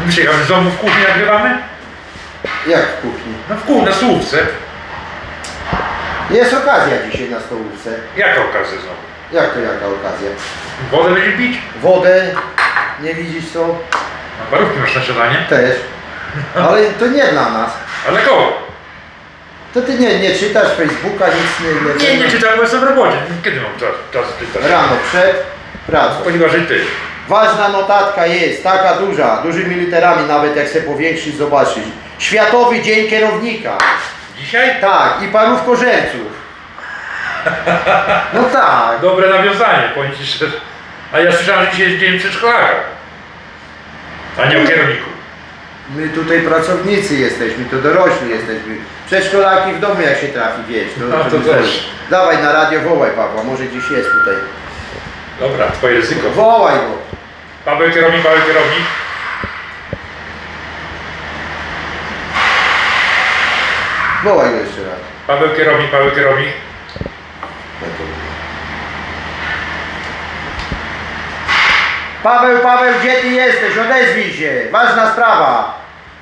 Przyjechałem z domu, w kuchni nagrywamy? Jak w kuchni? No w kuchni, na stołówce. Jest okazja dzisiaj na stołówce. Jaka okazja znowu? Jak to jaka okazja? Wodę będzie pić? Wodę, nie widzisz co? A parówki masz na śniadanie? Też. Ale to nie dla nas. Ale kogo? To ty nie czytasz Facebooka, nic Nie czytałem, bo jestem w robocie. Kiedy mam czas czytać? Rano przed pracą. Ponieważ i ty. Ważna notatka jest, taka duża, dużymi literami nawet jak sobie powiększysz, zobaczysz. Światowy Dzień Kierownika. Dzisiaj? Tak, i parówkożerców. No tak. Dobre nawiązanie, powiem ci szczerze. A ja słyszałem, że dzisiaj jest dzień przedszkolaka. A nie o kierowniku. My tutaj pracownicy jesteśmy, to dorośli jesteśmy. Przedszkolaki w domu jak się trafi, wiesz. To też. Dawaj na radio, wołaj Pawła, może gdzieś jest tutaj. Dobra, twoje ryzyko. Wołaj go. Paweł kierownik, Paweł kierownik. Wołaj go jeszcze raz. Paweł kierownik, Paweł kierownik. Paweł, gdzie ty jesteś? Odezwij się. Ważna sprawa.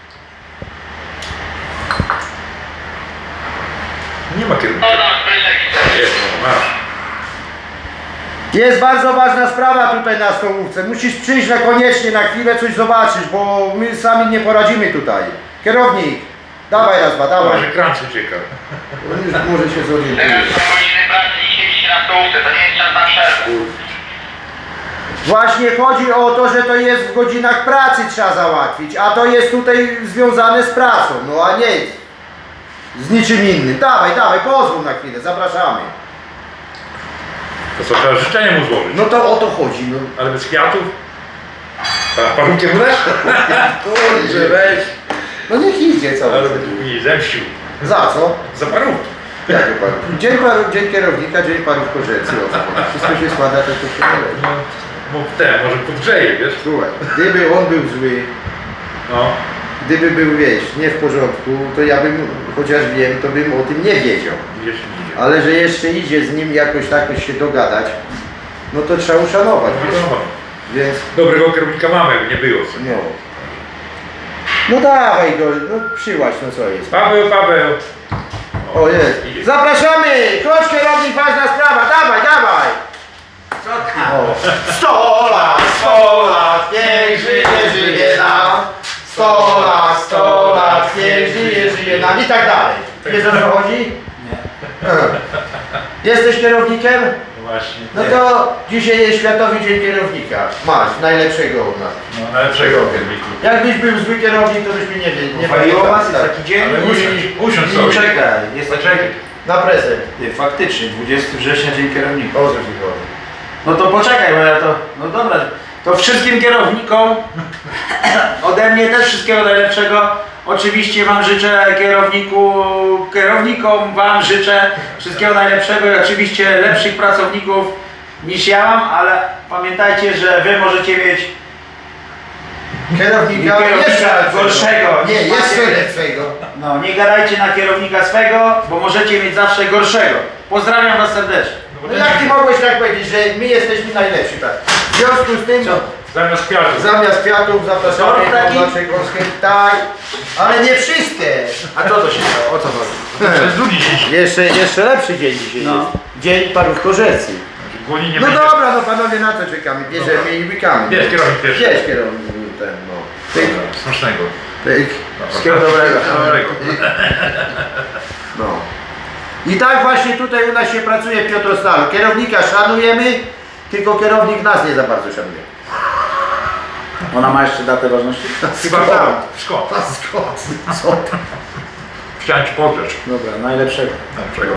Nie ma kierownika. Jest, masz. Jest bardzo ważna sprawa tutaj na stołówce. Musisz przyjść koniecznie na chwilę, coś zobaczyć, bo my sami nie poradzimy tutaj. Kierownik, dawaj raz, dawaj. Może kran ucieka. On już może się zorientuje. Godziny pracy dzisiaj na stołówce, to nie jest czas na przerwę. Właśnie chodzi o to, że to jest w godzinach pracy trzeba załatwić, a to jest tutaj związane z pracą, no a nie z niczym innym. Dawaj, pozwól na chwilę, zapraszamy. To co, trzeba życzenie mu złożyć. No to o to chodzi, no. Ale bez kwiatów? Parówkę mu dasz? Kurczę, weź. No niech idzie, co? Ale mi zemścił. Za co? Za parówki. Jakie parówki? Dzień kierownika, dzień parówkożercy. Wszystko się składa, to się nie leży. No może podgrzeje, wiesz? Słuchaj, gdyby on był zły, No. gdyby był, wiesz, nie w porządku, to ja bym, chociaż wiem, to bym o tym nie wiedział. Gdzieś idzie. Ale że jeszcze idzie z nim jakoś się dogadać, no to trzeba uszanować, wiesz? Więc, Dobrego kierownika mamy, jakby nie było. Co? no. No dawaj go, no przyłaź, no co jest. Paweł. O jest. Idzie. Zapraszamy! Chodź kierownik, ważna sprawa, dawaj! Co tam? O. 100 lat, niech żyje nam. 100 lat, niech żyje nam. I tak dalej. Wiesz o co chodzi? Nie. Jesteś kierownikiem? No właśnie. No to dzisiaj jest Światowy Dzień Kierownika. Masz, najlepszego od nas. No, najlepszego kierownika. Jakbyś był zły kierownik, to byśmy nie Chwaliło was, tak. jest taki dzień? Ale usiądź sobie. Czekaj, jest taki... Poczekaj. Na prezent. Ty, faktycznie, 20 września Dzień Kierownika. O co ci chodzi? No to poczekaj, bo ja to... No dobra, to wszystkim kierownikom, ode mnie też wszystkiego najlepszego. Oczywiście wam życzę, kierownikom wam życzę wszystkiego najlepszego i oczywiście lepszych pracowników niż ja mam, ale pamiętajcie, że wy możecie mieć Kierownika gorszego. Nie, jeszcze lepszego. No, nie gadajcie na kierownika swego, bo możecie mieć zawsze gorszego. Pozdrawiam was serdecznie. No jak ty mogłeś tak powiedzieć, że my jesteśmy najlepsi, tak? W związku z tym, Zamiast kwiatów. zamiast kwiatów zapraszamy Tort taki? do naszej górskiej, tak, ale nie wszystkie. A co to się stało? O co chodzi? To jest drugi dzień. Jeszcze lepszy dzień dzisiaj No. jest. Dzień parówkożercy. Głodni nie No będzie. dobra, no panowie, na co czekamy? Bierzemy i łykamy. Bierz kierownik pierwszy. Bierz kierownik ten, no. Pyk, Dobra, smacznego. pyk. Wszystkiego dobrego. No. I tak właśnie tutaj u nas się pracuje w Piotrostalu. Kierownika szanujemy, tylko kierownik nas nie za bardzo szanuje. Ona ma jeszcze datę ważności? Chyba tam. Skąd? A skąd? Co tam? Chciałem ci podrzeć. Dobra, najlepszego. Najlepszego.